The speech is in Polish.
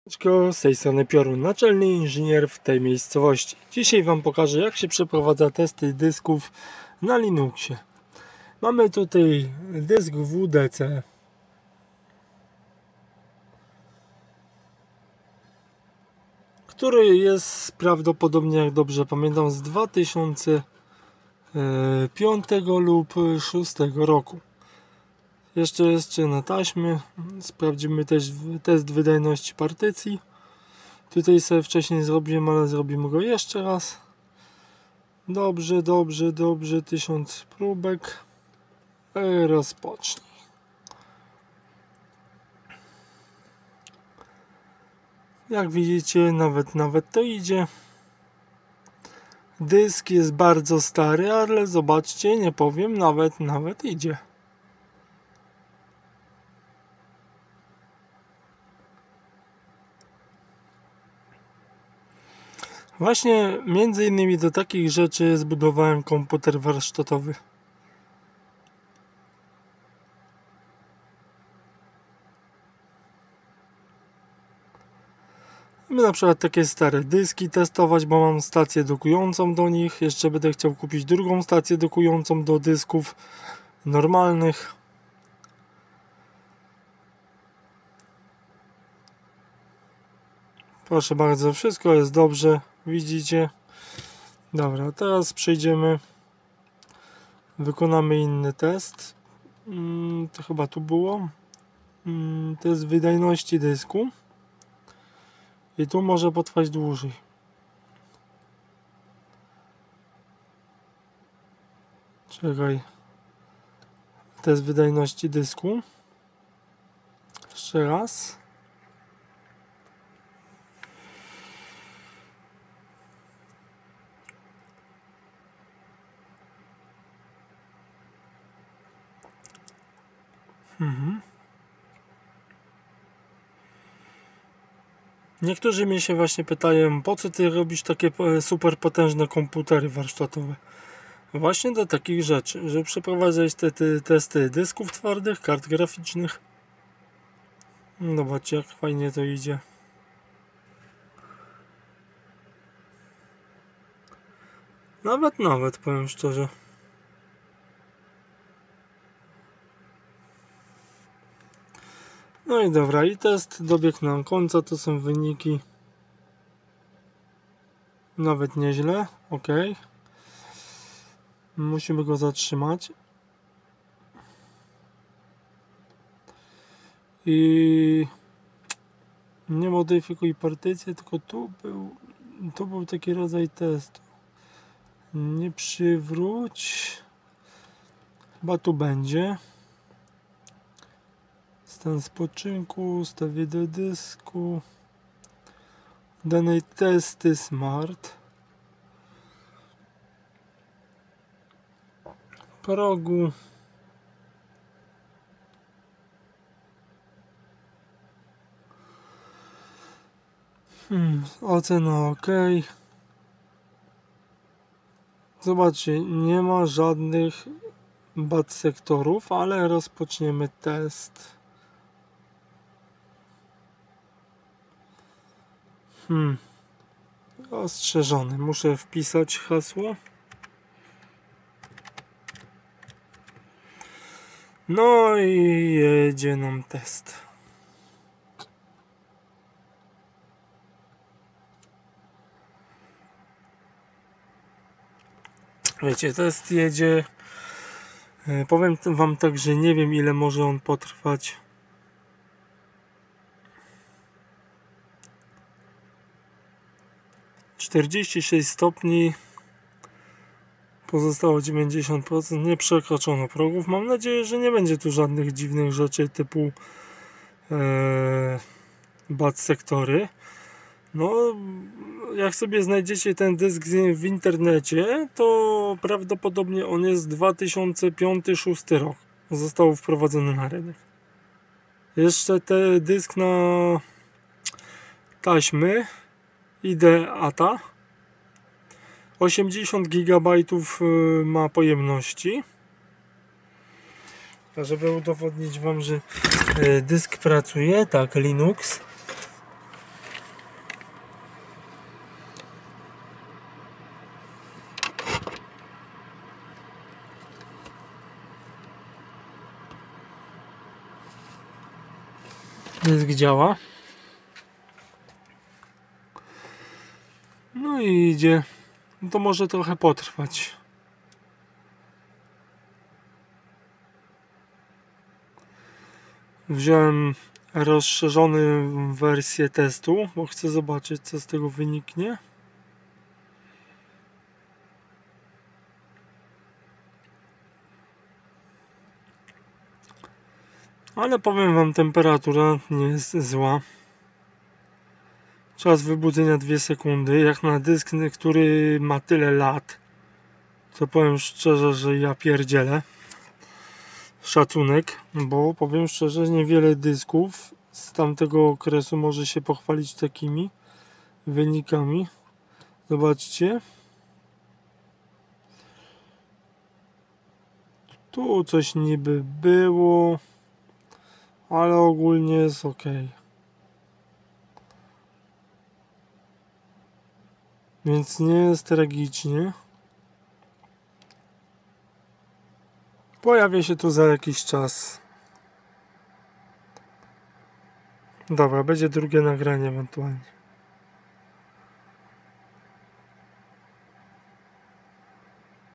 Z tej strony Piorun, naczelny inżynier w tej miejscowości. Dzisiaj Wam pokażę, jak się przeprowadza testy dysków na Linuxie. Mamy tutaj dysk WDC, który jest prawdopodobnie, jak dobrze pamiętam, z 2005 lub 2006 roku. Jeszcze jest na taśmie. Sprawdzimy też test wydajności partycji. Tutaj sobie wcześniej zrobiłem, ale zrobimy go jeszcze raz. Dobrze, 1000 próbek. Rozpocznij. Jak widzicie, nawet to idzie. Dysk jest bardzo stary, ale zobaczcie, nie powiem, nawet idzie. Właśnie między innymi do takich rzeczy zbudowałem komputer warsztatowy. Na przykład takie stare dyski testować, bo mam stację dokującą do nich. Jeszcze będę chciał kupić drugą stację dokującą do dysków normalnych. Proszę bardzo, wszystko jest dobrze, widzicie. Dobra, teraz przejdziemy, wykonamy inny test. To chyba tu było. Test wydajności dysku. I tu może potrwać dłużej. Czekaj. Test wydajności dysku. Jeszcze raz. Niektórzy mnie się właśnie pytają, po co ty robisz takie super potężne komputery warsztatowe? Właśnie do takich rzeczy, żeby przeprowadzać te testy dysków twardych, kart graficznych. Zobaczcie, jak fajnie to idzie. Nawet powiem szczerze. No i dobra, i test dobiegł nam końca, to są wyniki. Nawet nieźle, ok. Musimy go zatrzymać. I nie modyfikuj partycję, tylko tu był taki rodzaj testu. Nie przywróć. Chyba tu będzie. Stan spoczynku, ustawię do dysku. Danej testy smart. Progu. Ocena ok. Zobaczcie, nie ma żadnych bad sektorów, ale rozpoczniemy test. Ostrzeżony. Muszę wpisać hasło. No i jedzie nam test. Wiecie, test jedzie. Powiem wam tak, że nie wiem, ile może on potrwać. ,46 stopni. Pozostało 90%. Nie przekroczono progów. Mam nadzieję, że nie będzie tu żadnych dziwnych rzeczy typu bad sektory. No, jak sobie znajdziecie ten dysk w internecie, to prawdopodobnie on jest 2005-2006 rok. Został wprowadzony na rynek. Jeszcze ten dysk na taśmy IDE-ATA 80 GB ma pojemności. A żeby udowodnić wam, że dysk pracuje, tak, Linux. Dysk działa. No i idzie. To może trochę potrwać. Wziąłem rozszerzoną wersję testu, bo chcę zobaczyć, co z tego wyniknie. Ale powiem wam, temperatura nie jest zła. Czas wybudzenia 2 sekundy. Jak na dysk, który ma tyle lat, to powiem szczerze, że ja pierdzielę. Szacunek, bo powiem szczerze, niewiele dysków z tamtego okresu może się pochwalić takimi wynikami. Zobaczcie. Tu coś niby było, ale ogólnie jest ok. Więc nie jest tragicznie. Pojawię się tu za jakiś czas. Dobra, będzie drugie nagranie ewentualnie.